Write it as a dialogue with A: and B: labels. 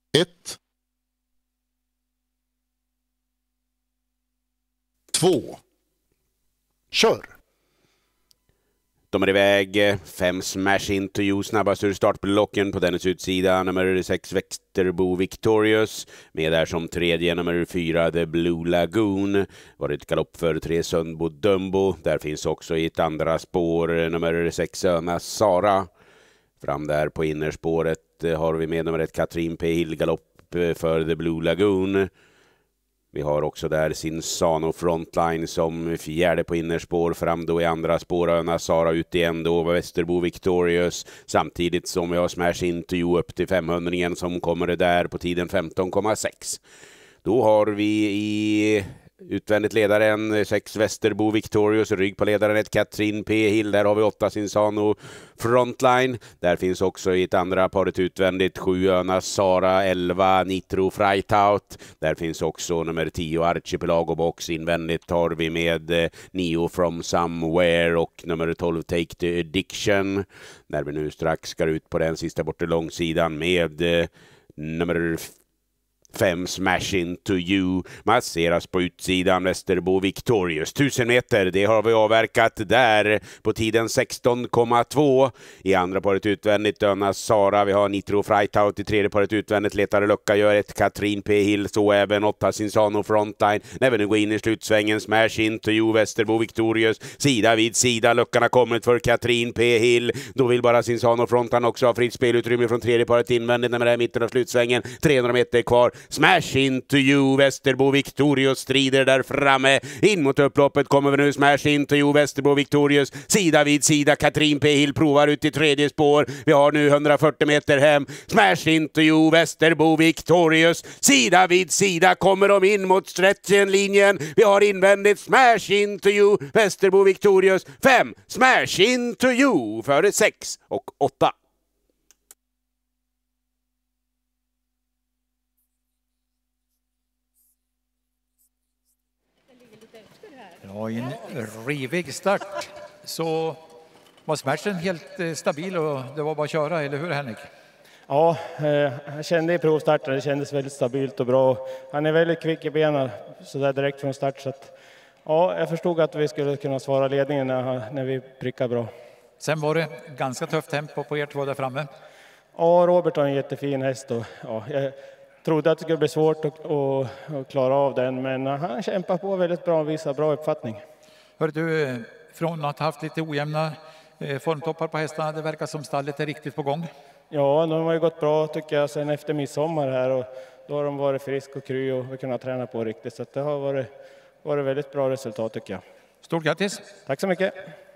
A: 1, 2, kör!
B: De är iväg. 5 Smash Into You snabbast ur startblocken på dennes utsida. Nummer 6 Västerbo Victorious. Med där som tredje nummer 4 The Blue Lagoon. Var ett galopp för 3 Sundbo Dumbo. Där finns också i ett andra spår nummer 6 Öna Sara. Fram där på innerspåret har vi med nummer 1 Katrin P. Hill galopp för The Blue Lagoon. Vi har också där Sinsano Frontline som fjärde på innerspår. Fram då i andra spår Öna Sara ut igen då Västerbo Victorious. Samtidigt som vi har Smash Into You upp till 500 som kommer det där på tiden 15,6. Då har vi i utvändigt ledaren 6 Västerbo Victorious, rygg på ledaren 1 Katrin P. Hill. Där har vi 8 Sinsano Frontline. Där finns också i ett andra paret utvändigt 7 Öna Sara, 11 Nitro Frightout. Där finns också nummer 10 Archipelago Box. Invändigt har vi med Neo From Somewhere och nummer 12 Take the Addiction. När vi nu strax ska ut på den sista bortre långsidan med nummer 5 Smash Into You masseras på utsidan Västerbo Victorious. 1000 meter, det har vi avverkat där på tiden 16,2. I andra paret utvändigt Öna Sara. Vi har Nitro Frightout i tredje paret utvändigt. Letare lucka gör ett Katrin P. Hill. Så även 8 Sinsano Frontline. När vi nu går in i slutsvängen Smash Into You Västerbo Victorious. Sida vid sida. Luckan har kommit för Katrin P. Hill. Då vill bara Sinsano Frontline också ha fritt spelutrymme från tredje paret invändigt när man är i mitten av slutsvängen. 300 meter kvar. Smash Into You Västerbo Victorious strider där framme. In mot upploppet kommer vi nu Smash Into You Västerbo Victorious. Sida vid sida. Katrin P. Hill provar ut i tredje spår. Vi har nu 140 meter hem. Smash Into You Västerbo Victorious. Sida vid sida kommer de in mot stretchen-linjen. Vi har invändigt Smash Into You Västerbo Victorious. 5 Smash Into You före 6 och 8.
C: Ja, i en rivig start så var Smashen helt stabil och det var bara att köra, eller hur Henrik?
D: Ja, jag kände i provstarten, det kändes väldigt stabilt och bra. Han är väldigt kvick i benen så där direkt från start. Så att, ja, jag förstod att vi skulle kunna svara ledningen när vi prickar bra.
C: Sen var det ganska tufft tempo på er två där framme.
D: Ja, Robert har en jättefin häst och ja, jag trodde att det skulle bli svårt att klara av den, men han kämpar på väldigt bra och visar bra uppfattning.
C: Hör du, från att ha haft lite ojämna formtoppar på hästarna, det verkar som stallet är riktigt på gång.
D: Ja, de har ju gått bra tycker jag sen efter midsommar här och då har de varit frisk och kry och vi kunnat träna på riktigt, så att det har varit väldigt bra resultat tycker jag.
C: Stort grattis!
D: Tack så mycket!